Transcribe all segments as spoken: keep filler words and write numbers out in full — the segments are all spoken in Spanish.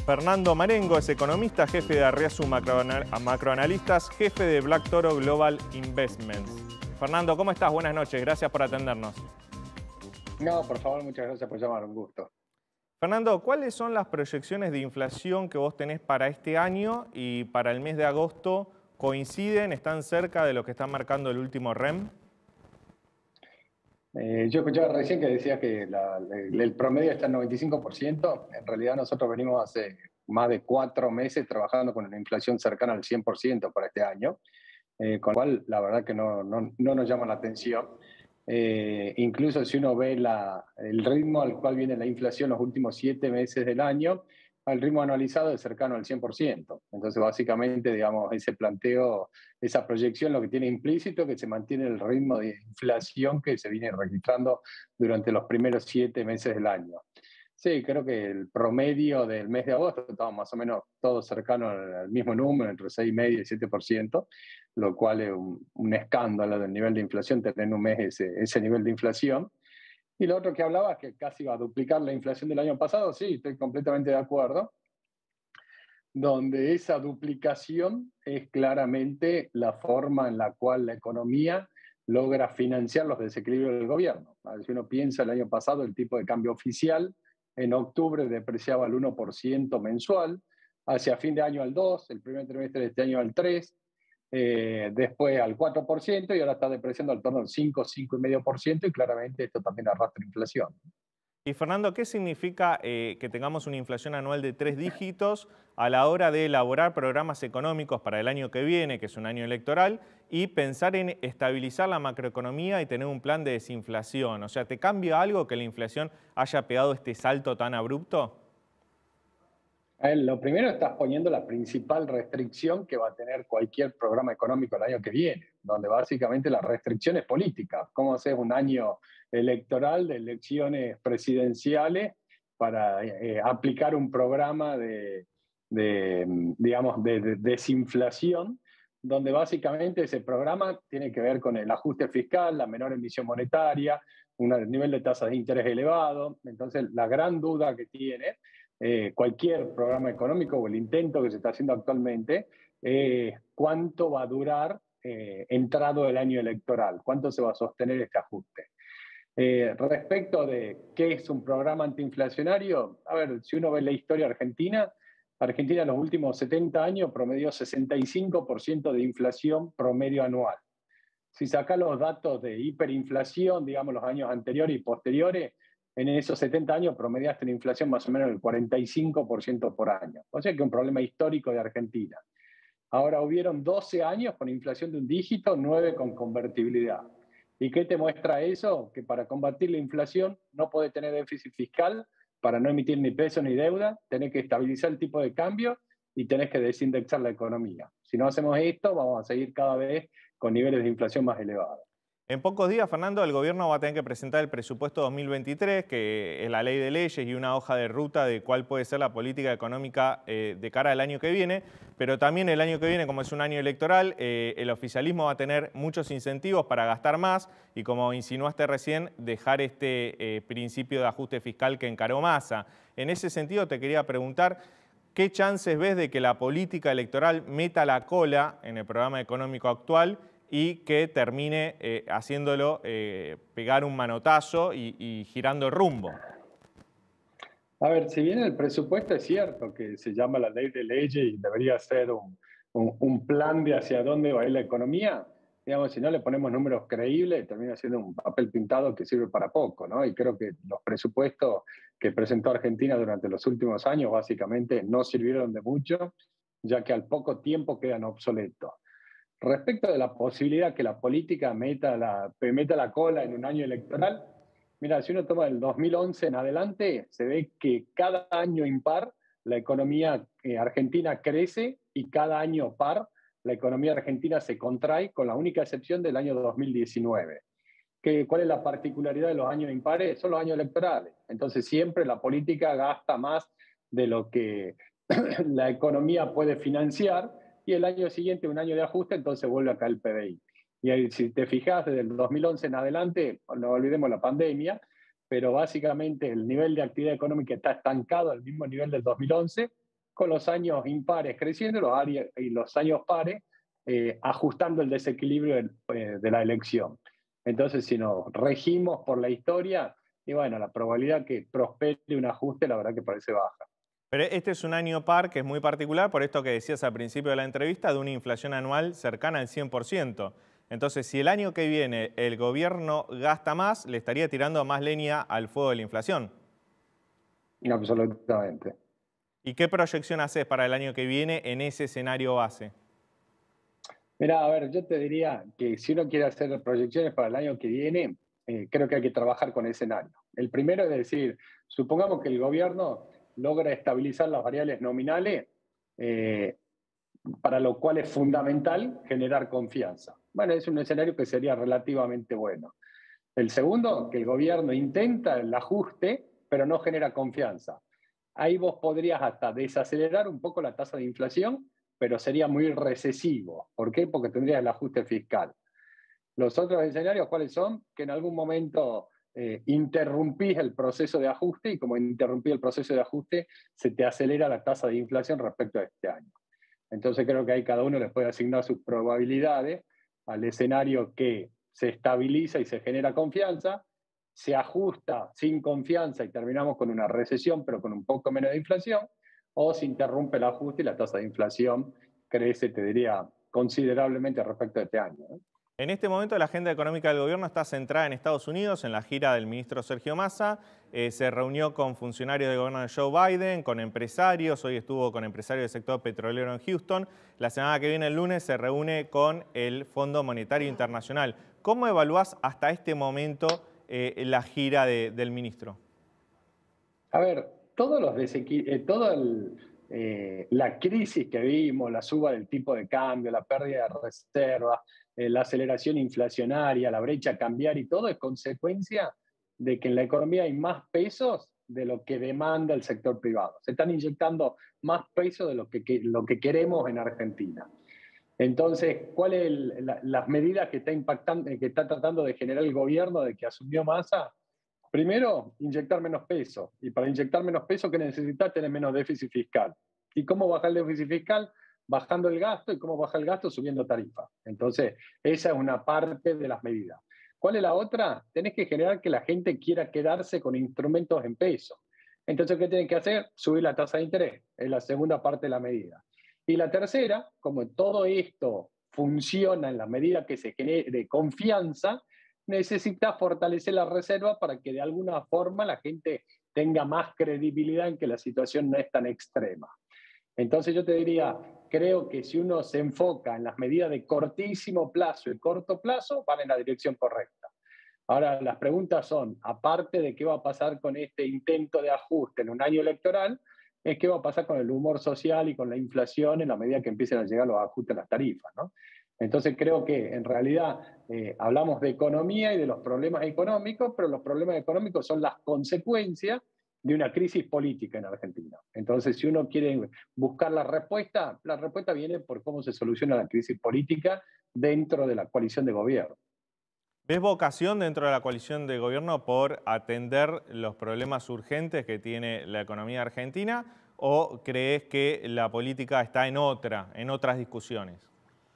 Fernando Marengo es economista, jefe de Arriazu Macroanal- Macroanalistas, jefe de Black Toro Global Investments. Fernando, ¿cómo estás? Buenas noches, gracias por atendernos. No, por favor, muchas gracias por llamar, un gusto. Fernando, ¿cuáles son las proyecciones de inflación que vos tenés para este año y para el mes de agosto? ¿Coinciden? ¿Están cerca de lo que está marcando el último R E M? Eh, yo escuchaba recién que decía que la- el, el promedio está en noventa y cinco por ciento. En realidad nosotros venimos hace más de cuatro meses trabajando con una inflación cercana al cien por ciento para este año, eh, con lo cual la verdad que no, no, no nos llama la atención. Eh, incluso si uno ve la, el ritmo al cual viene la inflación los últimos siete meses del año, el ritmo anualizado es cercano al cien por ciento. Entonces, básicamente, digamos, ese planteo, esa proyección lo que tiene implícito es que se mantiene el ritmo de inflación que se viene registrando durante los primeros siete meses del año. Sí, creo que el promedio del mes de agosto estaba más o menos todo cercano al, al mismo número, entre seis coma cinco y siete por ciento, lo cual es un, un escándalo del nivel de inflación, tener en un mes ese, ese nivel de inflación. Y lo otro que hablaba es que casi va a duplicar la inflación del año pasado, sí, estoy completamente de acuerdo, donde esa duplicación es claramente la forma en la cual la economía logra financiar los desequilibrios del gobierno. A ver, si uno piensa el año pasado, el tipo de cambio oficial en octubre depreciaba el uno por ciento mensual, hacia fin de año al dos por ciento, el primer trimestre de este año al tres por ciento, eh, después al cuatro por ciento y ahora está depreciando al torno al cinco, cinco coma cinco por ciento y claramente esto también arrastra inflación. Y Fernando, ¿qué significa eh, que tengamos una inflación anual de tres dígitos a la hora de elaborar programas económicos para el año que viene, que es un año electoral, y pensar en estabilizar la macroeconomía y tener un plan de desinflación? O sea, ¿te cambia algo que la inflación haya pegado este salto tan abrupto? A ver, lo primero, estás poniendo la principal restricción que va a tener cualquier programa económico el año que viene, donde básicamente la restricción es política. ¿Cómo haces un año electoral de elecciones presidenciales para eh, aplicar un programa de, de, digamos, de, de desinflación, donde básicamente ese programa tiene que ver con el ajuste fiscal, la menor emisión monetaria, un nivel de tasas de interés elevado? Entonces, la gran duda que tiene eh, cualquier programa económico o el intento que se está haciendo actualmente, eh, cuánto va a durar eh, entrado el año electoral, cuánto se va a sostener este ajuste. Eh, respecto de qué es un programa antiinflacionario, a ver, si uno ve la historia argentina, Argentina en los últimos setenta años promedió sesenta y cinco por ciento de inflación promedio anual. Si sacas los datos de hiperinflación, digamos los años anteriores y posteriores, en esos setenta años promediaste una inflación más o menos del cuarenta y cinco por ciento por año. O sea que es un problema histórico de Argentina. Ahora hubieron doce años con inflación de un dígito, nueve con convertibilidad. ¿Y qué te muestra eso? Que para combatir la inflación no podés tener déficit fiscal, para no emitir ni peso ni deuda, tenés que estabilizar el tipo de cambio y tenés que desindexar la economía. Si no hacemos esto, vamos a seguir cada vez con niveles de inflación más elevados. En pocos días, Fernando, el gobierno va a tener que presentar el presupuesto dos mil veintitrés, que es la ley de leyes y una hoja de ruta de cuál puede ser la política económica eh, de cara al año que viene. Pero también el año que viene, como es un año electoral, eh, el oficialismo va a tener muchos incentivos para gastar más y, como insinuaste recién, dejar este eh, principio de ajuste fiscal que encaró Massa. En ese sentido, te quería preguntar, ¿qué chances ves de que la política electoral meta la cola en el programa económico actual y que termine eh, haciéndolo eh, pegar un manotazo y, y girando el rumbo? A ver, si bien el presupuesto es cierto que se llama la ley de leyes y debería ser un, un, un plan de hacia dónde va a ir la economía, digamos, si no le ponemos números creíbles, termina siendo un papel pintado que sirve para poco, ¿no? Y creo que los presupuestos que presentó Argentina durante los últimos años básicamente no sirvieron de mucho, ya que al poco tiempo quedan obsoletos. Respecto de la posibilidad que la política meta la, meta la cola en un año electoral, mira, si uno toma el dos mil once en adelante, se ve que cada año impar la economía eh, argentina crece y cada año par la economía argentina se contrae, con la única excepción del año dos mil diecinueve. ¿Qué, ¿Cuál es la particularidad de los años impares? Son los años electorales. Entonces siempre la política gasta más de lo que la economía puede financiar y el año siguiente, un año de ajuste, entonces vuelve a caer el P B I. Y ahí, si te fijas, desde el dos mil once en adelante, no olvidemos la pandemia, pero básicamente el nivel de actividad económica está estancado al mismo nivel del dos mil once, con los años impares creciendo los áreas, y los años pares eh, ajustando el desequilibrio de, eh, de la elección. Entonces, si nos regimos por la historia, y bueno, la probabilidad que prospere un ajuste, la verdad que parece baja. Pero este es un año par que es muy particular por esto que decías al principio de la entrevista, de una inflación anual cercana al cien por ciento. Entonces, si el año que viene el gobierno gasta más, le estaría tirando más leña al fuego de la inflación. Absolutamente. ¿Y qué proyección haces para el año que viene en ese escenario base? Mira, a ver, yo te diría que si uno quiere hacer proyecciones para el año que viene, eh, creo que hay que trabajar con escenarios. El primero es decir, supongamos que el gobierno logra estabilizar las variables nominales, eh, para lo cual es fundamental generar confianza. Bueno, es un escenario que sería relativamente bueno. El segundo, que el gobierno intenta el ajuste, pero no genera confianza. Ahí vos podrías hasta desacelerar un poco la tasa de inflación, pero sería muy recesivo. ¿Por qué? Porque tendrías el ajuste fiscal. Los otros escenarios, ¿cuáles son? Que en algún momento eh, interrumpís el proceso de ajuste y como interrumpí el proceso de ajuste, se te acelera la tasa de inflación respecto a este año. Entonces creo que ahí cada uno le puede asignar sus probabilidades al escenario que se estabiliza y se genera confianza, se ajusta sin confianza y terminamos con una recesión, pero con un poco menos de inflación, o se interrumpe el ajuste y la tasa de inflación crece, te diría, considerablemente respecto a este año, ¿no? En este momento la agenda económica del gobierno está centrada en Estados Unidos, en la gira del ministro Sergio Massa. Eh, se reunió con funcionarios del gobierno de Joe Biden, con empresarios. Hoy estuvo con empresarios del sector petrolero en Houston. La semana que viene, el lunes, se reúne con el Fondo Monetario Internacional. ¿Cómo evaluás hasta este momento eh, la gira de, del ministro? A ver, todos los eh, toda eh, la crisis que vimos, la suba del tipo de cambio, la pérdida de reservas, eh, la aceleración inflacionaria, la brecha cambiaria y todo es consecuencia de que en la economía hay más pesos de lo que demanda el sector privado. Se están inyectando más pesos de lo que, que, lo que queremos en Argentina. Entonces, ¿cuáles son la, las medidas que está, impactando, que está tratando de generar el gobierno de que asumió Massa? Primero, inyectar menos peso. Y para inyectar menos peso, ¿qué necesitas? Tener menos déficit fiscal. ¿Y cómo bajar el déficit fiscal? Bajando el gasto. ¿Y cómo bajar el gasto? Subiendo tarifas. Entonces, esa es una parte de las medidas. ¿Cuál es la otra? Tenés que generar que la gente quiera quedarse con instrumentos en peso. Entonces, ¿qué tienen que hacer? Subir la tasa de interés. Es la segunda parte de la medida. Y la tercera, como todo esto funciona en la medida que se genere confianza, necesita fortalecer la reserva para que de alguna forma la gente tenga más credibilidad en que la situación no es tan extrema. Entonces yo te diría, creo que si uno se enfoca en las medidas de cortísimo plazo y corto plazo, van en la dirección correcta. Ahora, las preguntas son, aparte de qué va a pasar con este intento de ajuste en un año electoral, es qué va a pasar con el humor social y con la inflación en la medida que empiecen a llegar los ajustes a las tarifas, ¿no? Entonces creo que en realidad eh, hablamos de economía y de los problemas económicos, pero los problemas económicos son las consecuencias de una crisis política en Argentina. Entonces, si uno quiere buscar la respuesta, la respuesta viene por cómo se soluciona la crisis política dentro de la coalición de gobierno. ¿Ves vocación dentro de la coalición de gobierno por atender los problemas urgentes que tiene la economía argentina o crees que la política está en otra, en otras discusiones?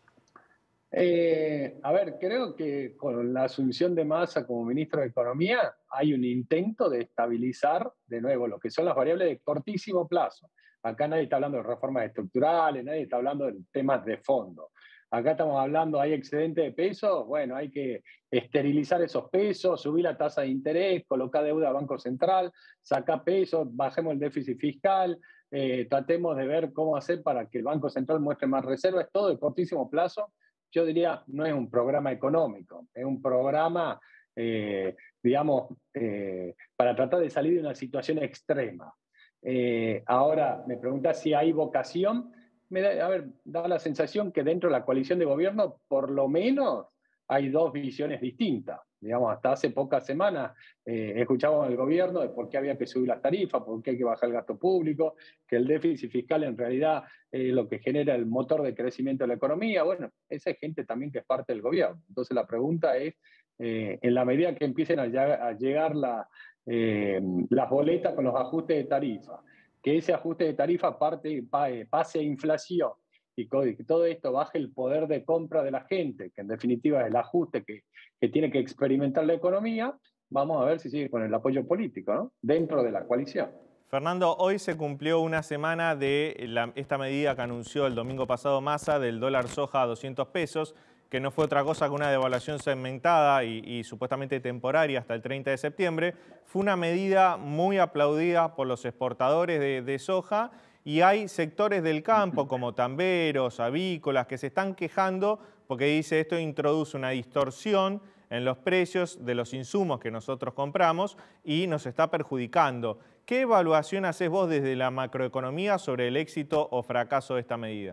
Eh, a ver, creo que con la asunción de Massa como ministro de Economía hay un intento de estabilizar de nuevo lo que son las variables de cortísimo plazo. Acá nadie está hablando de reformas estructurales, nadie está hablando de temas de fondo. Acá estamos hablando, hay excedente de pesos, bueno, hay que esterilizar esos pesos, subir la tasa de interés, colocar deuda al Banco Central, sacar pesos, bajemos el déficit fiscal, eh, tratemos de ver cómo hacer para que el Banco Central muestre más reservas, todo de cortísimo plazo. Yo diría, no es un programa económico, es un programa, eh, digamos, eh, para tratar de salir de una situación extrema. Eh, ahora, me preguntas si hay vocación. Me da, a ver, da la sensación que dentro de la coalición de gobierno, por lo menos, hay dos visiones distintas. Digamos, hasta hace pocas semanas eh, escuchábamos al gobierno de por qué había que subir las tarifas, por qué hay que bajar el gasto público, que el déficit fiscal en realidad es eh, lo que genera el motor de crecimiento de la economía. Bueno, esa es gente también que es parte del gobierno. Entonces la pregunta es, eh, en la medida que empiecen a, a llegar la, eh, las boletas con los ajustes de tarifa, que ese ajuste de tarifa parte, pase a inflación y que todo esto baje el poder de compra de la gente, que en definitiva es el ajuste que, que tiene que experimentar la economía, vamos a ver si sigue con el apoyo político, ¿no? Dentro de la coalición. Fernando, hoy se cumplió una semana de la, esta medida que anunció el domingo pasado Massa del dólar soja a doscientos pesos, que no fue otra cosa que una devaluación segmentada y, y supuestamente temporaria hasta el treinta de septiembre. Fue una medida muy aplaudida por los exportadores de, de soja y hay sectores del campo como tamberos, avícolas, que se están quejando porque dice esto introduce una distorsión en los precios de los insumos que nosotros compramos y nos está perjudicando. ¿Qué evaluación haces vos desde la macroeconomía sobre el éxito o fracaso de esta medida?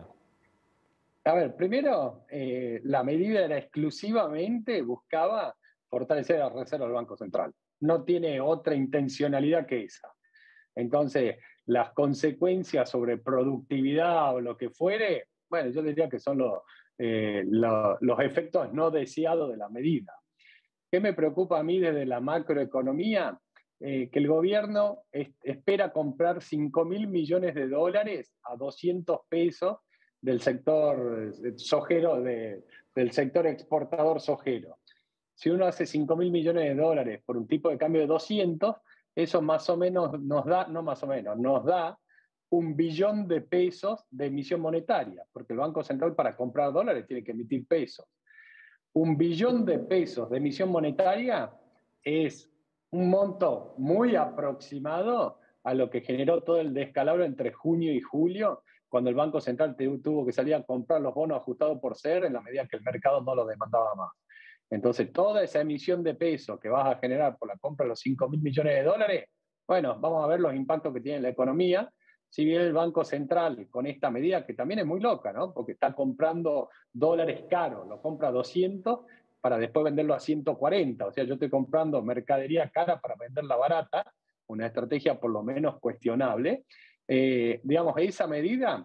A ver, primero, eh, la medida era exclusivamente, buscaba fortalecer la reserva del Banco Central. No tiene otra intencionalidad que esa. Entonces, las consecuencias sobre productividad o lo que fuere, bueno, yo diría que son los, eh, lo, los efectos no deseados de la medida. ¿Qué me preocupa a mí desde la macroeconomía? Eh, que el gobierno es, espera comprar cinco mil millones de dólares a doscientos pesos del sector sojero, de, del sector exportador sojero. Si uno hace cinco mil millones de dólares por un tipo de cambio de doscientos, eso más o menos nos da, no más o menos, nos da un billón de pesos de emisión monetaria, porque el Banco Central para comprar dólares tiene que emitir pesos. Un billón de pesos de emisión monetaria es un monto muy aproximado a lo que generó todo el descalabro entre junio y julio, cuando el Banco Central tuvo que salir a comprar los bonos ajustados por C E R en la medida que el mercado no lo demandaba más. Entonces, toda esa emisión de pesos que vas a generar por la compra de los cinco mil millones de dólares, bueno, vamos a ver los impactos que tiene en la economía. Si bien el Banco Central, con esta medida, que también es muy loca, ¿no? Porque está comprando dólares caros, lo compra a doscientos para después venderlo a ciento cuarenta. O sea, yo estoy comprando mercadería cara para venderla barata, una estrategia por lo menos cuestionable. Eh, digamos, esa medida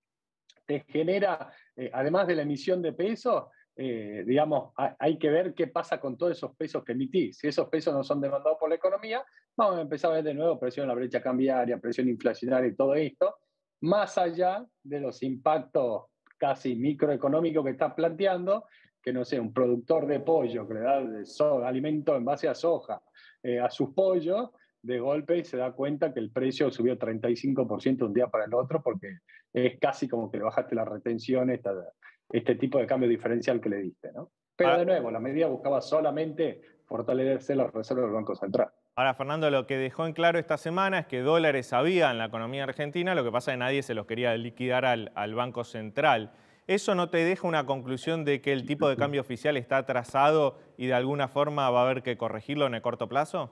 te genera, eh, además de la emisión de pesos, eh, digamos, hay que ver qué pasa con todos esos pesos que emitís. Si esos pesos no son demandados por la economía, vamos a empezar a ver de nuevo presión en la brecha cambiaria, presión inflacionaria y todo esto, más allá de los impactos casi microeconómicos que estás planteando, que no sé, un productor de pollo que le da de so, alimento en base a soja eh, a sus pollos, de golpe se da cuenta que el precio subió treinta y cinco por ciento de un día para el otro porque es casi como que le bajaste la retención, esta, este tipo de cambio diferencial que le diste, ¿no? Pero de nuevo, la medida buscaba solamente fortalecer la reserva del Banco Central. Ahora, Fernando, lo que dejó en claro esta semana es que dólares había en la economía argentina, lo que pasa es que nadie se los quería liquidar al, al Banco Central. ¿Eso no te deja una conclusión de que el tipo de cambio oficial está atrasado y de alguna forma va a haber que corregirlo en el corto plazo?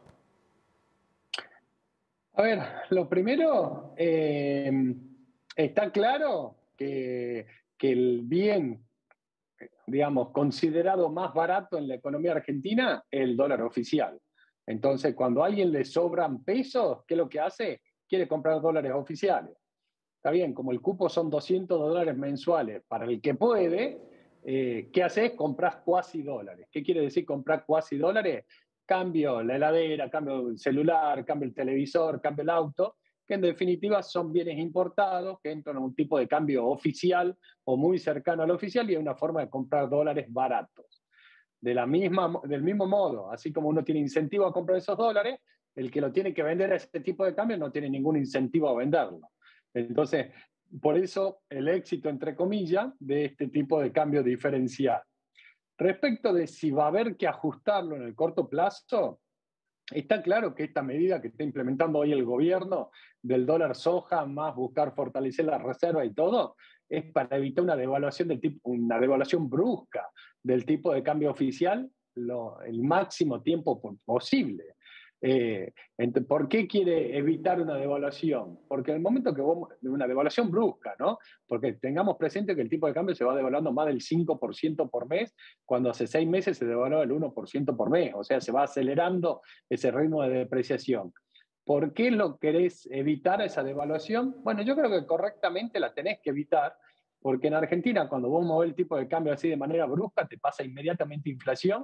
A ver, lo primero, eh, está claro que, que el bien, digamos, considerado más barato en la economía argentina es el dólar oficial. Entonces, cuando a alguien le sobran pesos, ¿qué es lo que hace? Quiere comprar dólares oficiales. Está bien, como el cupo son doscientos dólares mensuales para el que puede, eh, ¿qué haces? Compras cuasi dólares. ¿Qué quiere decir comprar cuasi dólares? Cambio la heladera, cambio el celular, cambio el televisor, cambio el auto, que en definitiva son bienes importados que entran a un tipo de cambio oficial o muy cercano al oficial y es una forma de comprar dólares baratos. De la misma, del mismo modo, así como uno tiene incentivo a comprar esos dólares, el que lo tiene que vender a ese tipo de cambio no tiene ningún incentivo a venderlo. Entonces, por eso el éxito, entre comillas, de este tipo de cambio diferencial. Respecto de si va a haber que ajustarlo en el corto plazo, está claro que esta medida que está implementando hoy el gobierno del dólar soja, más buscar fortalecer la reserva y todo, es para evitar una devaluación, del tipo, una devaluación brusca del tipo de cambio oficial lo, el máximo tiempo posible. Eh, ¿Por qué quiere evitar una devaluación? Porque en el momento que vos, una devaluación brusca, ¿no? Porque tengamos presente que el tipo de cambio se va devaluando más del cinco por ciento por mes, cuando hace seis meses se devaluó el uno por ciento por mes, o sea, se va acelerando ese ritmo de depreciación. ¿Por qué lo querés evitar esa devaluación? Bueno, yo creo que correctamente la tenés que evitar, porque en Argentina cuando vos movés el tipo de cambio así de manera brusca, te pasa inmediatamente inflación,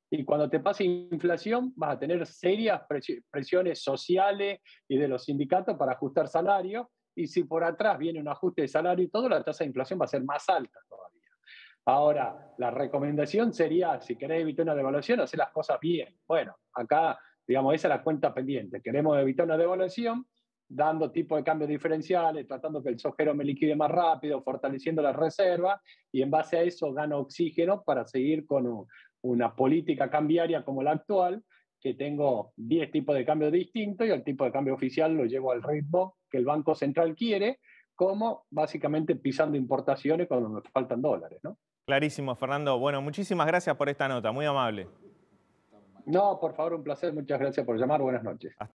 Y cuando te pase inflación, vas a tener serias presiones sociales y de los sindicatos para ajustar salarios. Y si por atrás viene un ajuste de salario y todo, la tasa de inflación va a ser más alta todavía. Ahora, la recomendación sería, si querés evitar una devaluación, hacer las cosas bien. Bueno, acá, digamos, esa es la cuenta pendiente. Queremos evitar una devaluación, dando tipos de cambios diferenciales, tratando que el sojero me liquide más rápido, fortaleciendo la reserva, y en base a eso gano oxígeno para seguir con un, una política cambiaria como la actual, que tengo diez tipos de cambio distintos y el tipo de cambio oficial lo llevo al ritmo que el Banco Central quiere, como básicamente pisando importaciones cuando me faltan dólares, ¿no? Clarísimo, Fernando. Bueno, muchísimas gracias por esta nota, muy amable. No, por favor, un placer, muchas gracias por llamar, buenas noches. Hasta